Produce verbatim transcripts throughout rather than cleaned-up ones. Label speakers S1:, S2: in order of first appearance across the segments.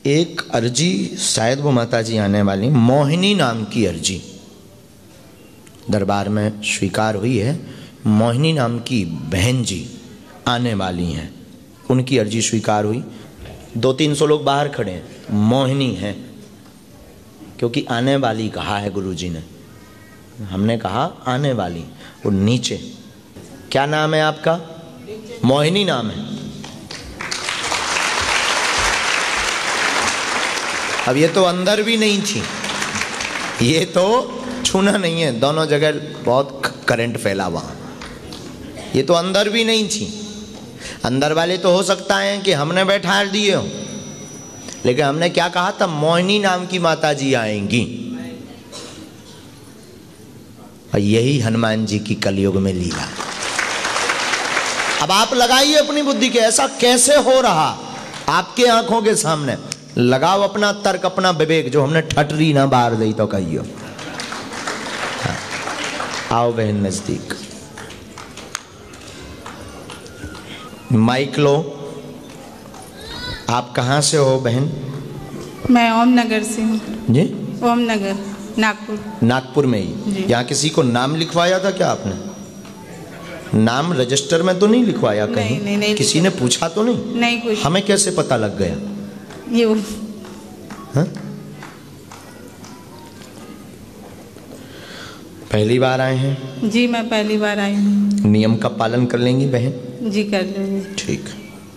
S1: एक अर्जी शायद वो माता जी आने वाली, मोहिनी नाम की अर्जी दरबार में स्वीकार हुई है। मोहिनी नाम की बहन जी आने वाली हैं, उनकी अर्जी स्वीकार हुई। दो तीन सौ लोग बाहर खड़े हैं, मोहिनी है क्योंकि आने वाली कहा है गुरुजी ने, हमने कहा आने वाली। वो नीचे क्या नाम है आपका? मोहिनी नाम है। अब ये तो अंदर भी नहीं थी, ये तो छूना नहीं है, दोनों जगह बहुत करंट फैला वहाँ। ये तो अंदर भी नहीं थी। अंदर वाले तो हो सकता है कि हमने बैठा दिए हो, लेकिन हमने क्या कहा था? मोहिनी नाम की माता जी आएंगी। और यही हनुमान जी की कलयुग में लीला। अब आप लगाइए अपनी बुद्धि के, ऐसा कैसे हो रहा आपके आंखों के सामने। लगाओ अपना तर्क, अपना विवेक, जो हमने ठटरी ना बाहर दी तो कहियो। हाँ। आओ बहन नजदीक, माइक लो। आप कहाँ से हो बहन?
S2: मैं ओम नगर से हूँ
S1: जी।
S2: ओम नगर, नागपुर।
S1: नागपुर में ही? यहाँ किसी को नाम लिखवाया था क्या आपने? नाम रजिस्टर में तो नहीं लिखवाया कहीं?
S2: नहीं, नहीं, नहीं
S1: किसी ने पूछा तो नहीं?
S2: नहीं कुछ।
S1: हमें कैसे पता लग गया?
S2: ये वो
S1: हाँ? पहली बार आए हैं?
S2: जी मैं पहली बार आई हूँ।
S1: नियम का पालन कर लेंगी बहन?
S2: जी कर लूँगी।
S1: ठीक।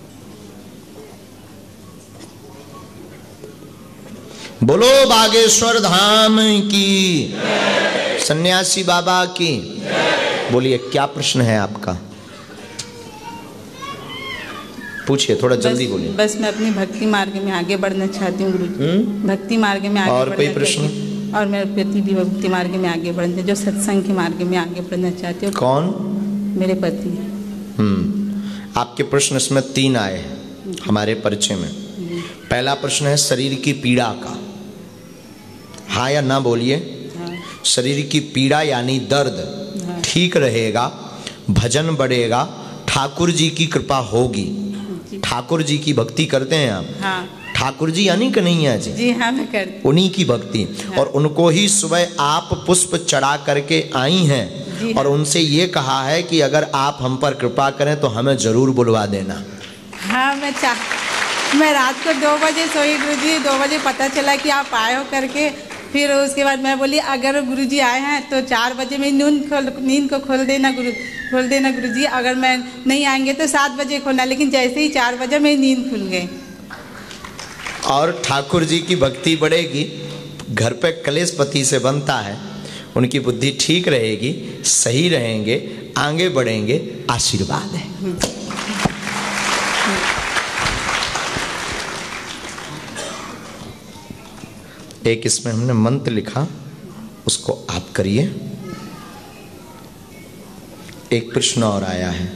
S1: बोलो बागेश्वर धाम की, सन्यासी बाबा की। बोलिए क्या प्रश्न है आपका? पूछिए, थोड़ा जल्दी बोलिए।
S2: बस मैं अपनी भक्ति मार्ग में आगे बढ़ना चाहती हूँ गुरु। भक्ति मार्ग में आगे
S1: और कोई प्रश्न?
S2: और मेरे पति भी भक्ति मार्ग में आगे बढ़ते, जो सत्संग के मार्ग में आगे बढ़ना चाहती हूँ।
S1: कौन?
S2: मेरे पति।
S1: हम्म आपके प्रश्न इसमें तीन आए हैं हमारे परिचय में। पहला प्रश्न है शरीर की पीड़ा का, हाँ या ना बोलिए।
S2: हाँ।
S1: शरीर की पीड़ा यानी दर्द
S2: हाँ।
S1: ठीक रहेगा, भजन बढ़ेगा, ठाकुर जी की कृपा होगी। ठाकुर जी की भक्ति करते हैं आप?
S2: हाँ।
S1: ठाकुर जी यानी कन्हैया जी?
S2: जी हाँ मैं करती।
S1: उन्हीं की भक्ति। हाँ। और उनको ही सुबह आप पुष्प चढ़ा करके आई हैं। हाँ। और उनसे ये कहा है कि अगर आप हम पर कृपा करें तो हमें जरूर बुलवा देना।
S2: हाँ मैं चाह मैं रात को दो बजे सोई गुरुजी, दो बजे पता चला कि आप आए हो करके। फिर उसके बाद मैं बोली अगर गुरुजी आए हैं तो चार बजे में नींद खोल नींद को खोल देना गुरु खोल देना गुरुजी, अगर मैं नहीं आएंगे तो सात बजे खोलना। लेकिन जैसे ही चार बजे मेरी नींद खुल गई।
S1: और ठाकुर जी की भक्ति बढ़ेगी, घर पे कलेश पति से बनता है, उनकी बुद्धि ठीक रहेगी, सही रहेंगे, आगे बढ़ेंगे, आशीर्वाद है। एक इसमें हमने मंत्र लिखा, उसको आप करिए। एक प्रश्न और आया है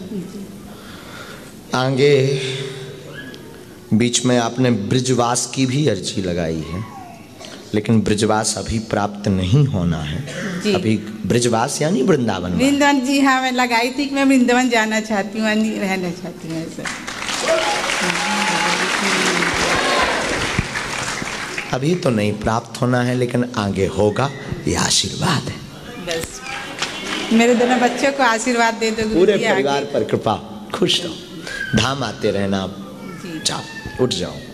S1: आगे। बीच में आपने ब्रिजवास की भी अर्जी लगाई है, लेकिन ब्रिजवास अभी प्राप्त नहीं होना है। अभी ब्रिजवास यानी वृंदावन।
S2: वृंदावन जी हाँ मैं लगाई थी कि मैं वृंदावन जाना चाहती हूँ, रहना चाहती हूँ ऐसा।
S1: अभी तो नहीं प्राप्त होना है, लेकिन आगे होगा, ये आशीर्वाद है।
S2: बस मेरे दोनों बच्चों को आशीर्वाद दे दो,
S1: पूरे परिवार पर कृपा, खुश रहो, धाम आते रहना। आप जाओ, उठ जाओ।